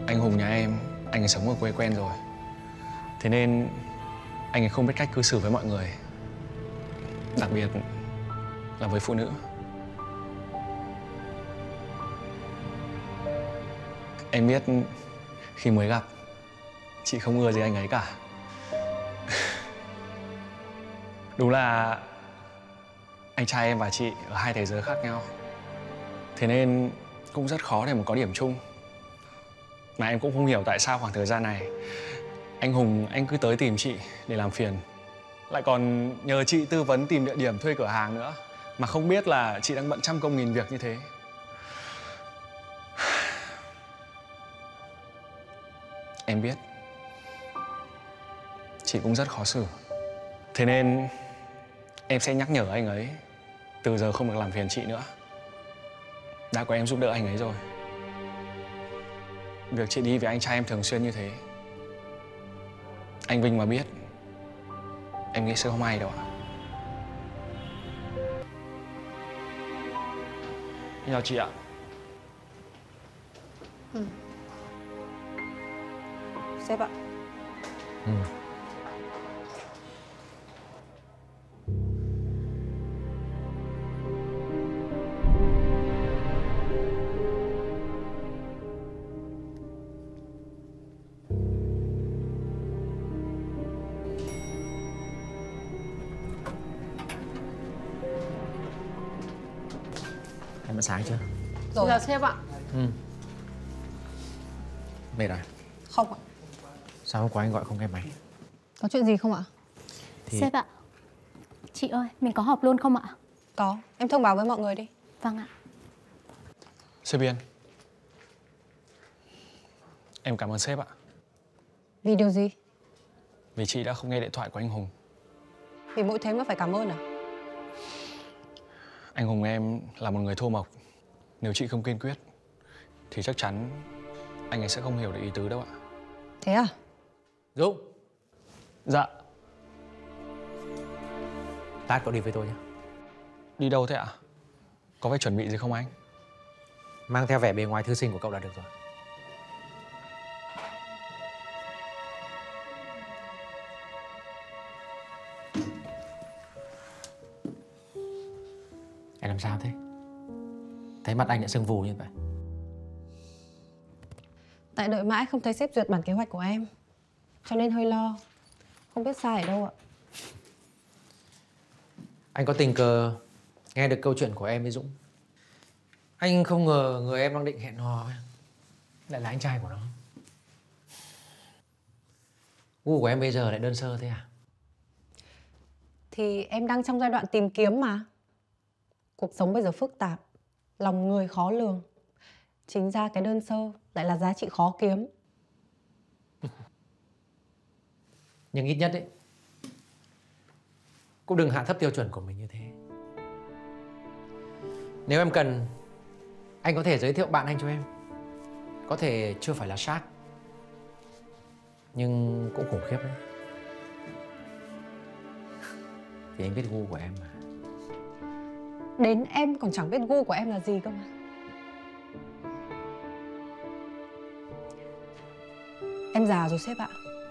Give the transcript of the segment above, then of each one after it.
Anh Hùng nhà em, anh ấy sống ở quê quen rồi. Thế nên anh ấy không biết cách cư xử với mọi người, đặc biệt là với phụ nữ. Em biết khi mới gặp, chị không ưa gì anh ấy cả. Đúng là anh trai em và chị ở hai thế giới khác nhau. Thế nên cũng rất khó để mà có điểm chung. Mà em cũng không hiểu tại sao khoảng thời gian này anh Hùng anh cứ tới tìm chị để làm phiền, lại còn nhờ chị tư vấn tìm địa điểm thuê cửa hàng nữa, mà không biết là chị đang bận trăm công nghìn việc như thế. Em biết chị cũng rất khó xử. Thế nên em sẽ nhắc nhở anh ấy từ giờ không được làm phiền chị nữa. Đã có em giúp đỡ anh ấy rồi. Việc chị đi với anh trai em thường xuyên như thế, anh Vinh mà biết, em nghĩ sẽ không hay đâu ạ. Chào chị ạ. Sếp ạ. Em đã sáng chưa? Rồi. Giờ sếp ạ. Mệt à? Không ạ. Sao hôm qua anh gọi không nghe máy? Có chuyện gì không ạ? Sếp ạ. Chị ơi, mình có họp luôn không ạ? Có, em thông báo với mọi người đi. Vâng ạ. Sếp Biên, em cảm ơn sếp ạ. Vì điều gì? Vì chị đã không nghe điện thoại của anh Hùng. Vì mỗi thế mà phải cảm ơn à? Anh Hùng em là một người thô mộc. Nếu chị không kiên quyết thì chắc chắn anh ấy sẽ không hiểu được ý tứ đâu ạ. Thế à? Dũng. Dạ. Lát cậu đi với tôi nhé. Đi đâu thế ạ? Có phải chuẩn bị gì không anh? Mang theo vẻ bề ngoài thư sinh của cậu là được rồi. Em làm sao thế? Thấy mặt anh lại sưng vù như vậy. Tại đợi mãi không thấy sếp duyệt bản kế hoạch của em, cho nên hơi lo. Không biết sai ở đâu ạ. Anh có tình cờ nghe được câu chuyện của em với Dũng. Anh không ngờ người em đang định hẹn hò lại là anh trai của nó. Gu của em bây giờ lại đơn sơ thế à? Thì em đang trong giai đoạn tìm kiếm mà. Cuộc sống bây giờ phức tạp, lòng người khó lường. Chính ra cái đơn sơ lại là giá trị khó kiếm. Nhưng ít nhất ấy, cũng đừng hạ thấp tiêu chuẩn của mình như thế. Nếu em cần, anh có thể giới thiệu bạn anh cho em. Có thể chưa phải là Shark, nhưng cũng khủng khiếp đấy. Vì anh biết gu của em mà. Đến em còn chẳng biết gu của em là gì cơ mà. Em già rồi sếp ạ.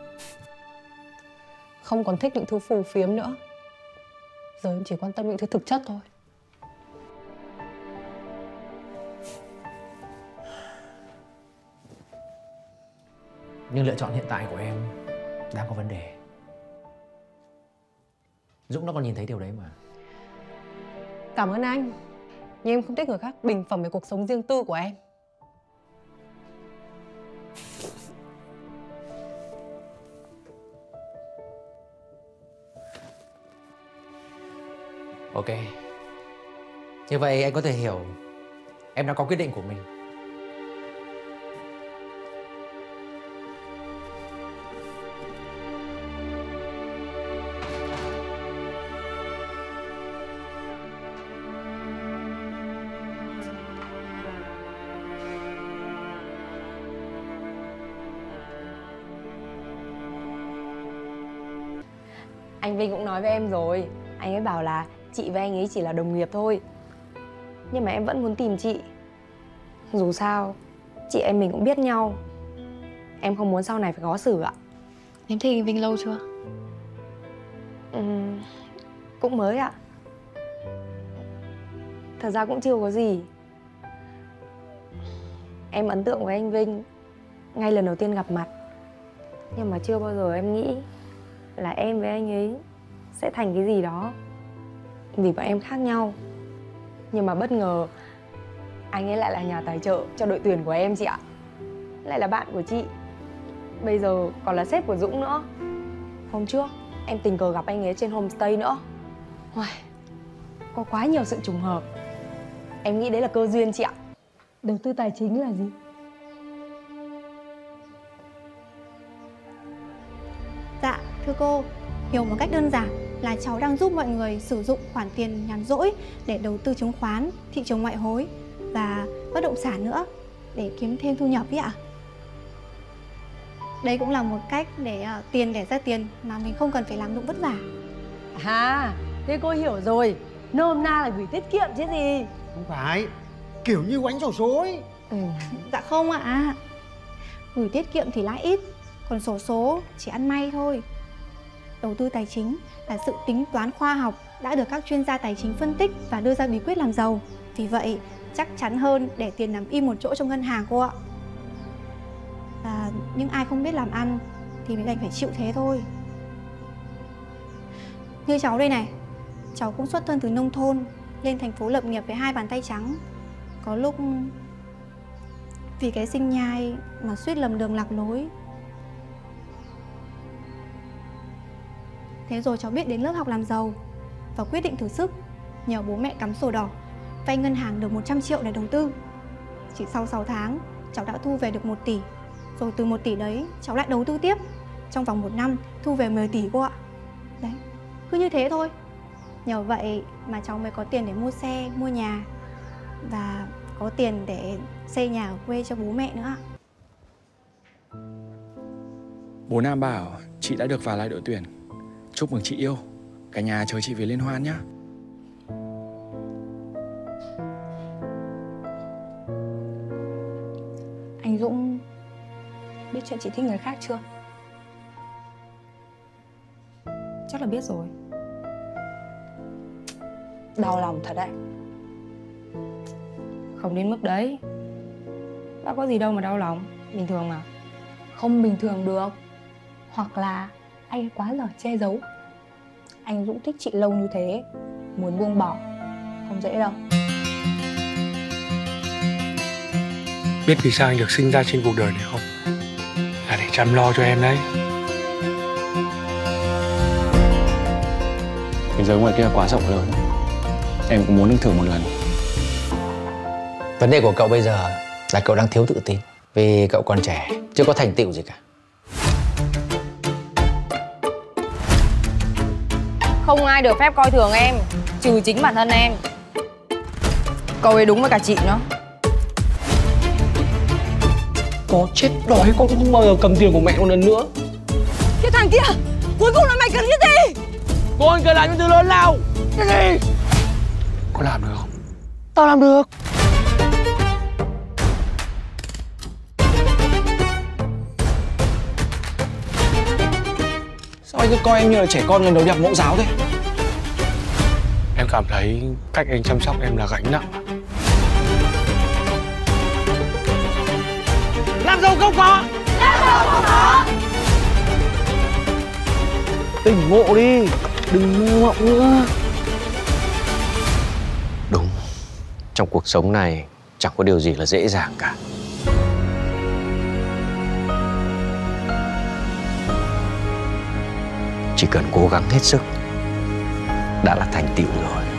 Không còn thích những thứ phù phiếm nữa. Giờ em chỉ quan tâm những thứ thực chất thôi. Nhưng lựa chọn hiện tại của em đang có vấn đề. Dũng nó còn nhìn thấy điều đấy mà. Cảm ơn anh. Nhưng em không thích người khác bình phẩm về cuộc sống riêng tư của em. Ok. Như vậy anh có thể hiểu em đã có quyết định của mình. Anh Vinh cũng nói với em rồi. Anh ấy bảo là chị với anh ấy chỉ là đồng nghiệp thôi. Nhưng mà em vẫn muốn tìm chị. Dù sao chị em mình cũng biết nhau. em không muốn sau này phải khó xử ạ. Em thích anh Vinh lâu chưa? Cũng mới ạ. Thật ra cũng chưa có gì. Em ấn tượng với anh Vinh ngay lần đầu tiên gặp mặt. Nhưng mà chưa bao giờ em nghĩ là em với anh ấy sẽ thành cái gì đó. Vì bọn em khác nhau. Nhưng mà bất ngờ anh ấy lại là nhà tài trợ cho đội tuyển của em chị ạ. Lại là bạn của chị. Bây giờ còn là sếp của Dũng nữa. Hôm trước em tình cờ gặp anh ấy trên homestay nữa. Uầy, có quá nhiều sự trùng hợp. Em nghĩ đấy là cơ duyên chị ạ. Đầu tư tài chính là gì? Dạ, thưa cô, hiểu một cách đơn giản là cháu đang giúp mọi người sử dụng khoản tiền nhàn rỗi để đầu tư chứng khoán, thị trường ngoại hối và bất động sản nữa để kiếm thêm thu nhập ý ạ. Đây cũng là một cách để tiền đẻ ra tiền mà mình không cần phải làm lụng vất vả. À, thế cô hiểu rồi. Nôm na là gửi tiết kiệm chứ gì. Không phải, kiểu như quánh xổ số ấy. Dạ không ạ. Gửi tiết kiệm thì lãi ít, còn xổ số chỉ ăn may thôi. Đầu tư tài chính là sự tính toán khoa học đã được các chuyên gia tài chính phân tích và đưa ra bí quyết làm giàu. Vì vậy, chắc chắn hơn để tiền nằm im một chỗ trong ngân hàng cô ạ. Nhưng ai không biết làm ăn thì mình đành phải chịu thế thôi. Như cháu đây này, cháu cũng xuất thân từ nông thôn lên thành phố lập nghiệp với 2 bàn tay trắng. Có lúc vì cái sinh nhai mà suýt lầm đường lạc lối. Thế rồi cháu biết đến lớp học làm giàu và quyết định thử sức, nhờ bố mẹ cắm sổ đỏ, vay ngân hàng được 100 triệu để đầu tư. Chỉ sau 6 tháng, cháu đã thu về được 1 tỷ. Rồi từ 1 tỷ đấy, cháu lại đầu tư tiếp. Trong vòng 1 năm, thu về 10 tỷ cô ạ. Đấy, cứ như thế thôi. Nhờ vậy mà cháu mới có tiền để mua xe, mua nhà và có tiền để xây nhà ở quê cho bố mẹ nữa ạ. Bố Nam bảo chị đã được vào lại đội tuyển. Chúc mừng chị yêu. Cả nhà chờ chị về liên hoan nhá. Anh Dũng biết chuyện chị thích người khác chưa? Chắc là biết rồi. Đau lòng thật đấy. Không đến mức đấy. Đã có gì đâu mà đau lòng. Bình thường mà. Không bình thường được. Hoặc là anh quá giỏi che giấu. Anh Dũng thích chị lâu như thế, muốn buông bỏ không dễ đâu. Biết vì sao anh được sinh ra trên cuộc đời này không? Là để chăm lo cho em đấy. Thế giới ngoài kia quá rộng lớn. Em cũng muốn được thử một lần. Vấn đề của cậu bây giờ là cậu đang thiếu tự tin. Vì cậu còn trẻ, chưa có thành tựu gì cả. Không ai được phép coi thường em, trừ chính bản thân em. Câu ấy đúng với cả chị nữa. Có chết đói con cũng không bao giờ cầm tiền của mẹ một lần nữa. Cái thằng kia, cuối cùng là mày cần cái gì? Con cần làm những thứ lớn nào? Cái gì? Có làm được không? Tao làm được. Sao anh cứ coi em như là trẻ con lần đầu đi học mẫu giáo thế? Em cảm thấy cách anh chăm sóc em là gánh nặng. Làm giàu không có. Tỉnh ngộ đi, đừng mơ mộng nữa. Đúng, trong cuộc sống này chẳng có điều gì là dễ dàng cả. Chỉ cần cố gắng hết sức đã là thành tựu rồi.